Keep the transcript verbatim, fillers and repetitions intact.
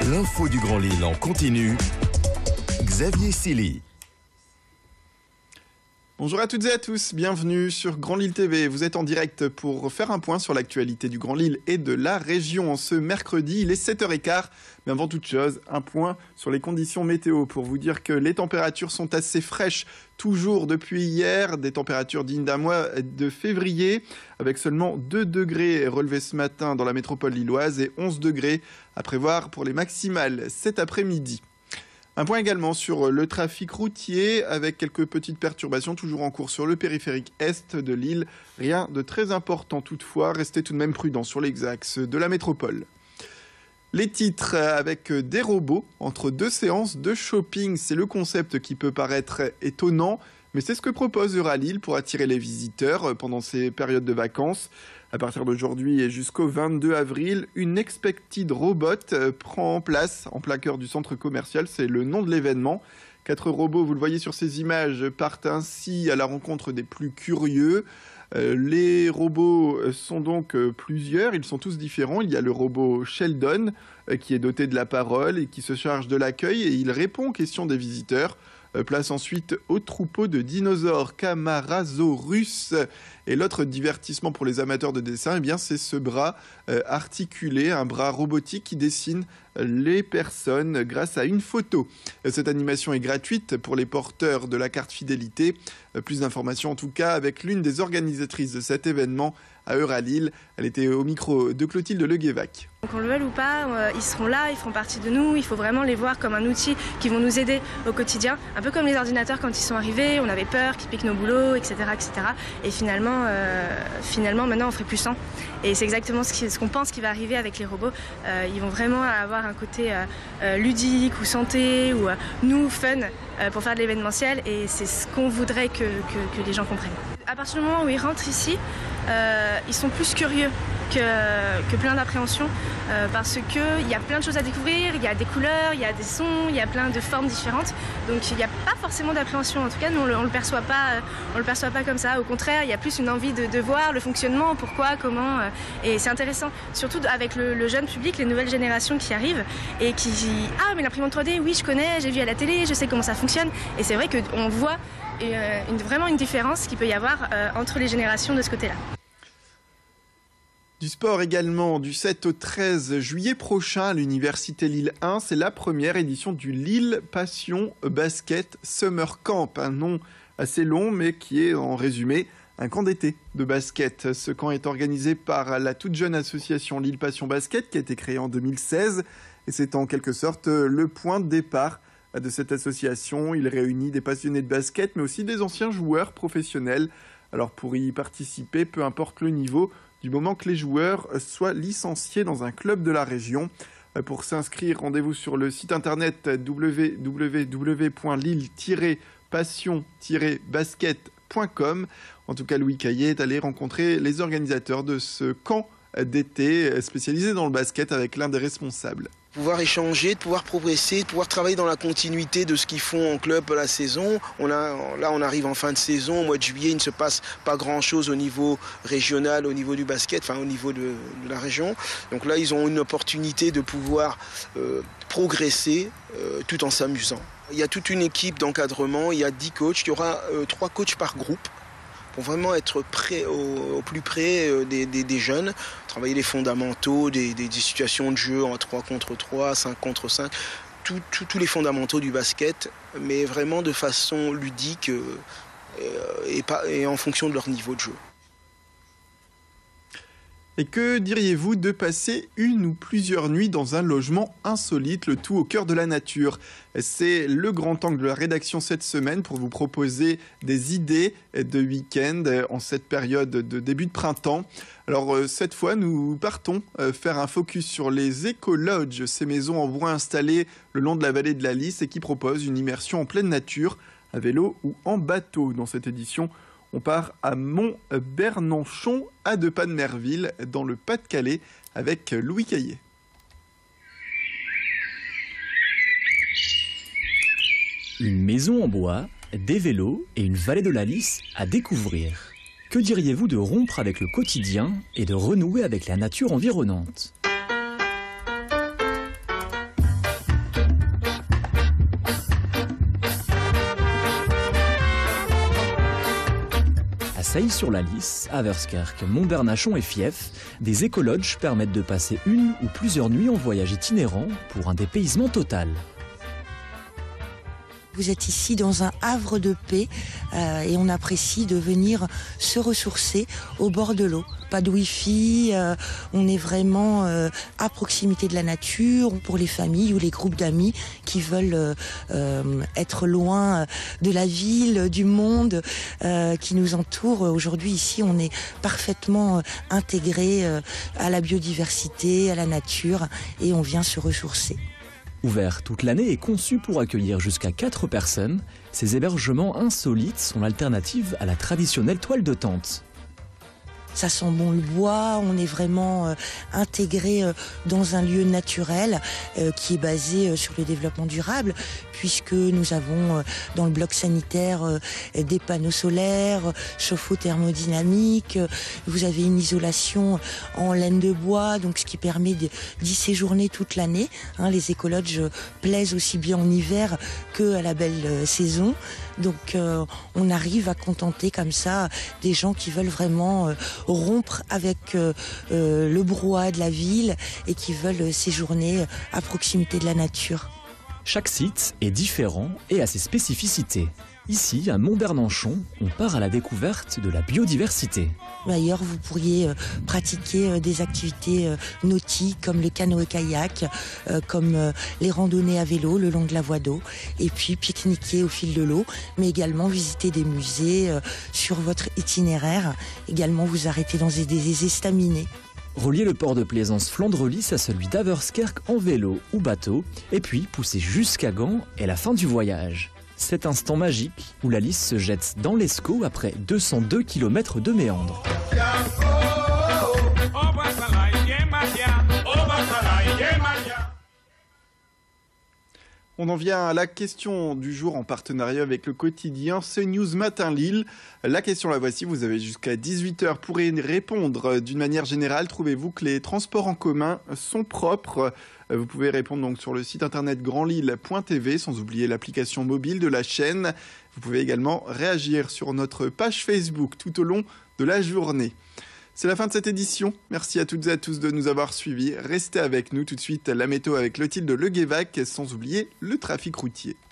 L'info du Grand Lille en continu. Xavier Silly. Bonjour à toutes et à tous, bienvenue sur Grand Lille T V. Vous êtes en direct pour faire un point sur l'actualité du Grand Lille et de la région. En ce mercredi, il est sept heures quinze. Mais avant toute chose, un point sur les conditions météo pour vous dire que les températures sont assez fraîches toujours depuis hier. Des températures dignes d'un mois de février avec seulement deux degrés relevés ce matin dans la métropole lilloise et onze degrés à prévoir pour les maximales cet après-midi. Un point également sur le trafic routier avec quelques petites perturbations toujours en cours sur le périphérique est de Lille. Rien de très important toutefois, restez tout de même prudents sur les axes de la métropole. Les titres avec des robots entre deux séances de shopping, c'est le concept qui peut paraître étonnant, mais c'est ce que propose Euralille pour attirer les visiteurs pendant ces périodes de vacances. À partir d'aujourd'hui et jusqu'au vingt-deux avril, une Expected Robot prend place en plein cœur du centre commercial. C'est le nom de l'événement. Quatre robots, vous le voyez sur ces images, partent ainsi à la rencontre des plus curieux. Les robots sont donc plusieurs, ils sont tous différents. Il y a le robot Sheldon qui est doté de la parole et qui se charge de l'accueil et il répond aux questions des visiteurs. Place ensuite au troupeau de dinosaures Camarasaurus. Et l'autre divertissement pour les amateurs de dessin, eh bien, c'est ce bras euh, articulé, un bras robotique qui dessine les personnes grâce à une photo. Cette animation est gratuite pour les porteurs de la carte fidélité. Plus d'informations en tout cas avec l'une des organisatrices de cet événement à Euralille. Elle était au micro de Clotilde Leguévac. Qu'on le veuille ou pas, euh, ils seront là, ils feront partie de nous. Il faut vraiment les voir comme un outil qui vont nous aider au quotidien. Un peu comme les ordinateurs quand ils sont arrivés, on avait peur qu'ils piquent nos boulots, et cetera, et cetera. Et finalement, euh, finalement, maintenant, on ferait plus sans. Et c'est exactement ce, qui, ce qu'on pense qui va arriver avec les robots. Euh, ils vont vraiment avoir un côté euh, euh, ludique ou santé ou euh, nous fun euh, pour faire de l'événementiel. Et c'est ce qu'on voudrait que, que, que les gens comprennent. À partir du moment où ils rentrent ici, euh, ils sont plus curieux que, que plein d'appréhension euh, parce qu'il y a plein de choses à découvrir, il y a des couleurs, il y a des sons, il y a plein de formes différentes. Donc il n'y a pas forcément d'appréhension. En tout cas, nous, on ne le perçoit pas, on le perçoit pas comme ça. Au contraire, il y a plus une envie de, de voir le fonctionnement, pourquoi, comment. Euh, et c'est intéressant, surtout avec le, le jeune public, les nouvelles générations qui arrivent et qui disent « Ah, mais l'imprimante trois D, oui, je connais, j'ai vu à la télé, je sais comment ça fonctionne. » Et c'est vrai qu'on voit une, une, vraiment une différence qu'il peut y avoir euh, entre les générations de ce côté-là. Du sport également, du sept au treize juillet prochain à l'Université Lille un, c'est la première édition du Lille Passion Basket Summer Camp, un nom assez long mais qui est en résumé un camp d'été de basket. Ce camp est organisé par la toute jeune association Lille Passion Basket qui a été créée en deux mille seize et c'est en quelque sorte le point de départ de cette association. Il réunit des passionnés de basket mais aussi des anciens joueurs professionnels. Alors pour y participer, peu importe le niveau, du moment que les joueurs soient licenciés dans un club de la région. Pour s'inscrire, rendez-vous sur le site internet w w w point lille tiret passion tiret basket point com. En tout cas, Louis Caillé est allé rencontrer les organisateurs de ce camp d'été spécialisé dans le basket avec l'un des responsables. Pouvoir échanger, de pouvoir progresser, de pouvoir travailler dans la continuité de ce qu'ils font en club la saison. On a, là, on arrive en fin de saison. Au mois de juillet, il ne se passe pas grand-chose au niveau régional, au niveau du basket, enfin au niveau de, de la région. Donc là, ils ont une opportunité de pouvoir euh, progresser euh, tout en s'amusant. Il y a toute une équipe d'encadrement, il y a dix coachs, il y aura euh, trois coachs par groupe. Pour vraiment être près, au, au plus près des, des, des jeunes, travailler les fondamentaux, des, des, des situations de jeu en trois contre trois, cinq contre cinq, tous tout, tout les fondamentaux du basket, mais vraiment de façon ludique euh, et, pas, et en fonction de leur niveau de jeu. Et que diriez-vous de passer une ou plusieurs nuits dans un logement insolite, le tout au cœur de la nature? C'est le grand angle de la rédaction cette semaine pour vous proposer des idées de week-end en cette période de début de printemps. Alors cette fois, nous partons faire un focus sur les éco-lodges, ces maisons en bois installées le long de la vallée de la Lys et qui proposent une immersion en pleine nature, à vélo ou en bateau. Dans cette édition, on part à Mont-Bernanchon, à deux pas de Merville, dans le Pas-de-Calais, avec Louis Caillé. Une maison en bois, des vélos et une vallée de la Lys à découvrir. Que diriez-vous de rompre avec le quotidien et de renouer avec la nature environnante ? Sailly-sur-la-Lys, Averskerk, Montbernachon et Fief, des écolodges permettent de passer une ou plusieurs nuits en voyage itinérant pour un dépaysement total. Vous êtes ici dans un havre de paix euh, et on apprécie de venir se ressourcer au bord de l'eau. Pas de wifi, euh, on est vraiment euh, à proximité de la nature pour les familles ou les groupes d'amis qui veulent euh, euh, être loin de la ville, du monde euh, qui nous entoure. Aujourd'hui ici on est parfaitement intégré euh, à la biodiversité, à la nature et on vient se ressourcer. Ouvert toute l'année et conçu pour accueillir jusqu'à quatre personnes, ces hébergements insolites sont l'alternative à la traditionnelle toile de tente. Ça sent bon le bois, on est vraiment euh, intégré euh, dans un lieu naturel euh, qui est basé euh, sur le développement durable, puisque nous avons euh, dans le bloc sanitaire euh, des panneaux solaires, euh, chauffe-eau thermodynamique, euh, vous avez une isolation en laine de bois, donc ce qui permet d'y séjourner toute l'année. Hein, les écolodges plaisent aussi bien en hiver qu'à la belle euh, saison, donc euh, on arrive à contenter comme ça des gens qui veulent vraiment euh, rompre avec euh, euh, le brouhaha de la ville et qui veulent séjourner à proximité de la nature. Chaque site est différent et a ses spécificités. Ici, à Montbernachon, on part à la découverte de la biodiversité. D'ailleurs, vous pourriez euh, pratiquer euh, des activités euh, nautiques comme le canoë-kayak, euh, comme euh, les randonnées à vélo le long de la voie d'eau, et puis pique-niquer au fil de l'eau, mais également visiter des musées euh, sur votre itinéraire, également vous arrêter dans des, des estaminets. Relier le port de plaisance Flandre-Lys à celui d'Averskerk en vélo ou bateau, et puis pousser jusqu'à Gand est la fin du voyage. Cet instant magique où la Lys se jette dans l'Escaut après deux cent deux kilomètres de méandres. On en vient à la question du jour en partenariat avec le quotidien CNews Matin Lille. La question la voici, vous avez jusqu'à dix-huit heures pour y répondre. D'une manière générale, trouvez-vous que les transports en commun sont propres ? Vous pouvez répondre donc sur le site internet grand lille point t v, sans oublier l'application mobile de la chaîne. Vous pouvez également réagir sur notre page Facebook tout au long de la journée. C'est la fin de cette édition. Merci à toutes et à tous de nous avoir suivis. Restez avec nous tout de suite, la météo avec Clotilde Leguévac, sans oublier le trafic routier.